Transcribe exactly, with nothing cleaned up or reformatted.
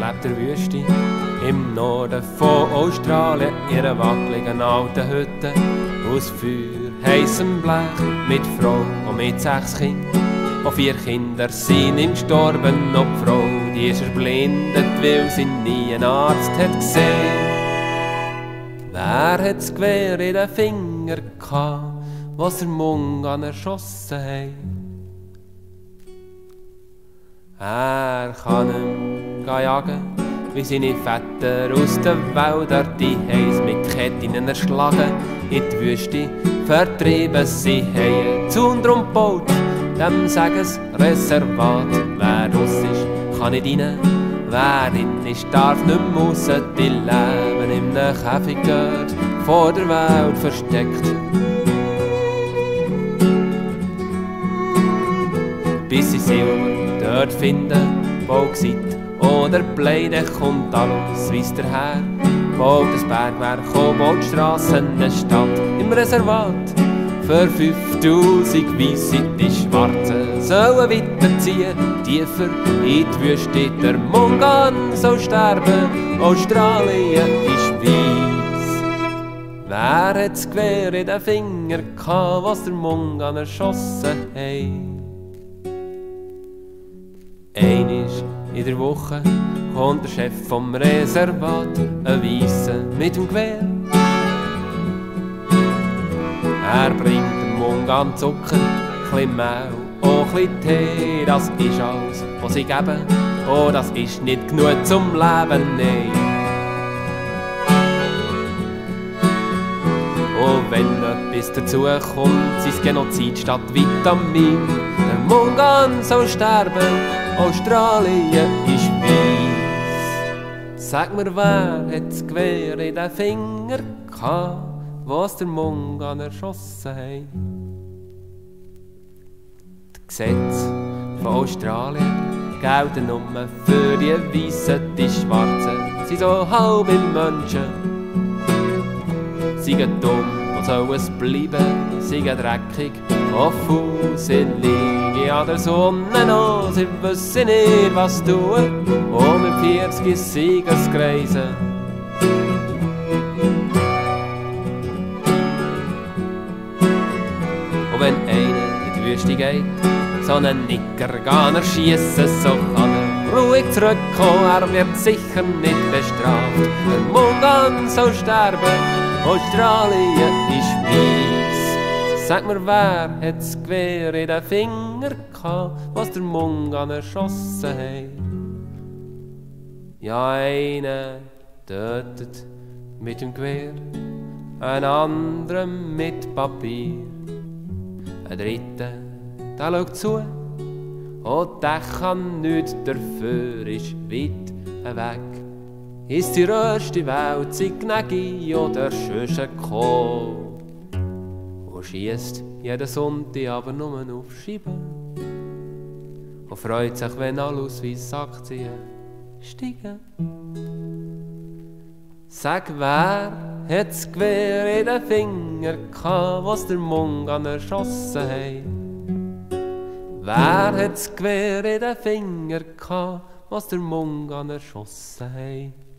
lebt der Wüste im Norden von Australien, ihre wackeligen alten Hütte aus Feuer, heissem Blech, mit Frau und mit sechs Kindern. Und vier Kinder sind ihm gestorben, und die Frau, die ist erblindet, weil sie nie einen Arzt hat gesehen. Wer hat das Gewehr in den Finger gehabt, was der Mungan erschossen hat? Er kann ihm jagen, wie seine Väter aus den Wäldern, die heis mit Ketten erschlagen, in die Wüste vertrieben. Sie haben Zaun drum gebaut, dem sagen's Reservat. Wer raus ist, kann nicht rein, wer drin ist, darf nicht mehr raus. Die leben in einem Käfig dort, vor der Welt versteckt. Bis sie Silber dort finden, Bauxit oder Blei, dann kommt alles, weisst der Herr. Baut das Bergwerk, baut Strassen, eine Stadt im Reservat. Für fünftausend Weisse, die Schwarzen sollen weiterziehen, tiefer in die Wüste. Der Mungan soll sterben, Australien ist weiss. Wer hat das Gewehr in den Finger gehabt, was der Mungan erschossen hat? Einmal in der Woche kommt der Chef vom Reservat, ein Weisse mit dem Gewehr. Er bringt dem Mungan Zucker, chli Mehl, auch chli Tee. Das ist alles, was sie geben. Oh, das ist nicht genug zum Leben, nein. Und wenn etwas dazu kommt, sein Genozid statt Vitamin. Der Mungan soll sterben, Australien ist weiss. Sag mir, wer hat das Gewehr in den Finger gehabt, was der Mungan erschossen hat? Die Gesetze von Australien gelten nur für die Weissen, die Schwarzen sind so halbe Menschen. Sie sind dumm und sollen es bleiben, sie sind dreckig und faul, sie liegen an der Sonne noch, sie wissen nicht, was tun, und mit vierzig sind sie greisen. Und wenn einer in die Wüste geht, so einen Nicker kann er schiessen, so kann er ruhig zurückkommen, er wird sicher nicht bestraft. Der Mungan soll sterben, Australien ist weiss. Sag mir, wer hat das Gewehr in den Finger gehabt, was der Mungan erschossen hat? Ja, einer tötet mit dem Gewehr, ein anderer mit Papier. Ein dritter, der schaut zu, und der kann nichts dafür, ist weit weg. Ist die erste Welt, sei Gnägi oder Schösche Kohl. Und schiesst jeden Sonntag aber nur auf Scheiben. Und freut sich, wenn alle Ausweisaktien steigen. Sag, wer hat das Gewehr in den Finger gehabt, was der Mungan erschossen hat? Wer hat das Gewehr in den Finger gehabt, was der Mungan erschossen hat?